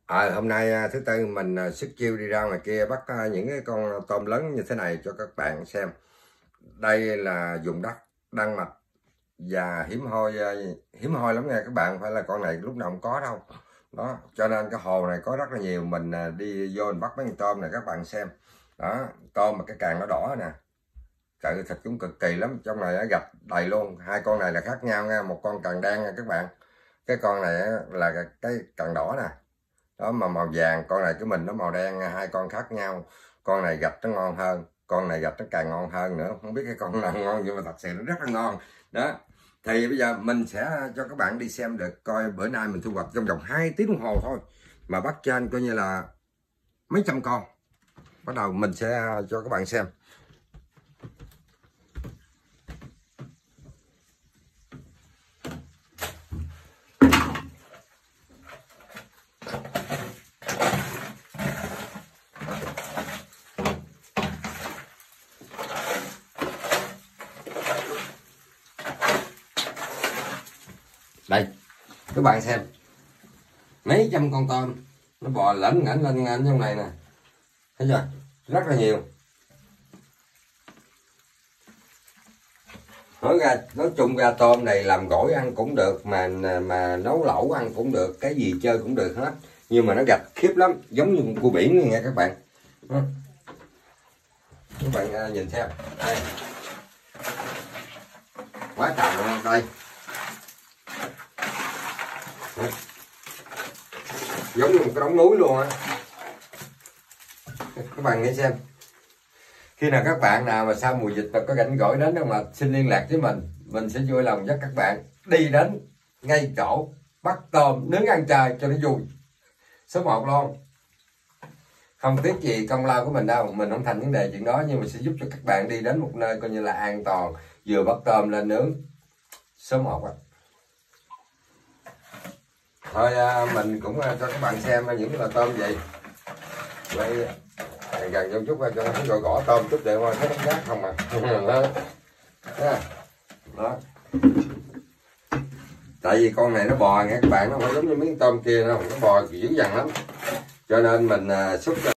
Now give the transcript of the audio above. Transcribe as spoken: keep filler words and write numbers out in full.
À, hôm nay thứ tư mình xuất chiêu đi ra ngoài kia bắt những cái con tôm lớn như thế này cho các bạn xem. Đây là vùng đất Đan Mạch và hiếm hoi hiếm hoi lắm nha các bạn, phải là con này lúc nào cũng có đâu. Đó, cho nên cái hồ này có rất là nhiều, mình đi vô mình bắt mấy con tôm này các bạn xem. Đó, tôm mà cái càng nó đỏ nè. Trời, thịt chúng cực kỳ lắm, trong này nó gạch đầy luôn. Hai con này là khác nhau nha, một con càng đen nha các bạn. Cái con này là cái càng đỏ nè. Đó mà màu vàng, con này cái mình nó màu đen, hai con khác nhau. Con này gạch nó ngon hơn, con này gạch nó càng ngon hơn nữa, không biết cái con nào ngon nhưng mà thật sự nó rất là ngon. Đó thì bây giờ mình sẽ cho các bạn đi xem được coi bữa nay mình thu hoạch trong vòng hai tiếng đồng hồ thôi mà bắt trên coi như là mấy trăm con. Bắt đầu mình sẽ cho các bạn xem. Đây các bạn xem, mấy trăm con tôm nó bò lẫn ngẩn lên ngẩn trong này nè, thấy chưa, rất là nhiều. Nói ra nói chung ra tôm này làm gỏi ăn cũng được, mà mà nấu lẩu ăn cũng được, cái gì chơi cũng được hết, nhưng mà nó gạch khiếp lắm, giống như con cua biển nha các bạn. Đó. Các bạn nhìn xem đây, quá trời luôn đây. Đó. Giống như một cái đống núi luôn á. Các bạn nghĩ xem, khi nào các bạn nào mà sau mùa dịch mà có rảnh gỏi đến đâu mà xin liên lạc với mình, mình sẽ vui lòng dắt các bạn đi đến ngay chỗ bắt tôm nướng ăn trời cho nó vui. Số một luôn, không tiếc gì công lao của mình đâu, mình không thành vấn đề chuyện đó, nhưng mà sẽ giúp cho các bạn đi đến một nơi coi như là an toàn, vừa bắt tôm lên nướng. Số một á. Thôi mình cũng cho các bạn xem những cái là tôm gì. Đây gần trong chút cho nó gọi gõ tôm chút để coi thấy nó rác không à. Đó. Đó. Tại vì con này nó bò nha các bạn, nó không giống như mấy con tôm kia đâu, nó bò dữ dằn lắm, cho nên mình xúc